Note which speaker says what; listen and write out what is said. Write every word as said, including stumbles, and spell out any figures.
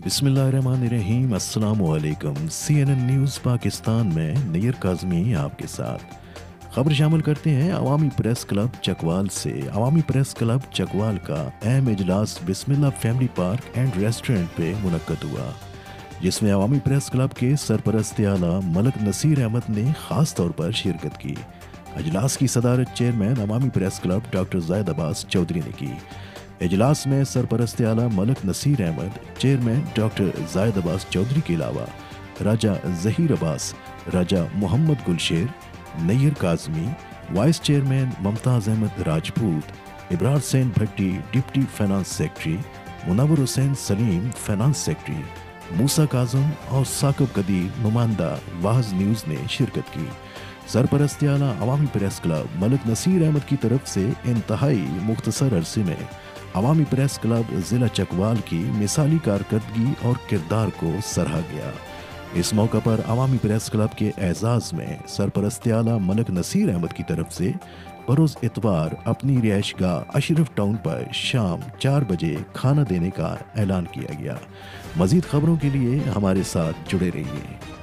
Speaker 1: बिस्मिल्लाहिर्रहमानिर्रहीम, अस्सलाम वालेकुम। C N N news Pakistan में नैयर काज़मी आपके साथ खबर शामिल करते हैं। अवामी प्रेस क्लब चकवाल से अवामी प्रेस क्लब चकवाल का अहम इजलास Bismillah family park and restaurant पे मुनक्कद हुआ, जिसमें अवामी प्रेस क्लब के सरपरस्त आला मलक नसीर अहमद ने ख़ास तौर पर शिरकत की। इजलास की सदारत chairman Awami press club doctor Zaid Abbas Chaudhry ने की। इजलास में सरपरस्त आला मलक नसीर अहमद, चेयरमैन डॉक्टर जायद अब्बास चौधरी के अलावा Raja Zaheer Abbas, Raja Mohammad Gulsher, Nayyar Kazmi, vice chairman Mumtaz Ahmed Rajput, Ibrar Hussain Bhatti deputy finance secretary, Munawwar Hussain Saleem finance secretary, Musa Kazim और साकिब कदीर नुमाइंदा वाहज न्यूज़ ने शिरकत की। सरपरस्त आला अवामी प्रेस क्लब मलक नसीर अहमद की तरफ से इंतहाई मुख्तसर अरसे में अवामी प्रेस क्लब ज़िला चकवाल की मिसाली कारकर्दगी और किरदार को सराहा गया। इस मौका पर अवामी प्रेस क्लब के एजाज़ में सरपरस्त आला मलक नसीर अहमद की तरफ से बरोज़ इतवार अपनी रिहाइश गाह अशरफ टाउन पर शाम चार बजे खाना देने का ऐलान किया गया। मज़ीद खबरों के लिए हमारे साथ जुड़े रहिए।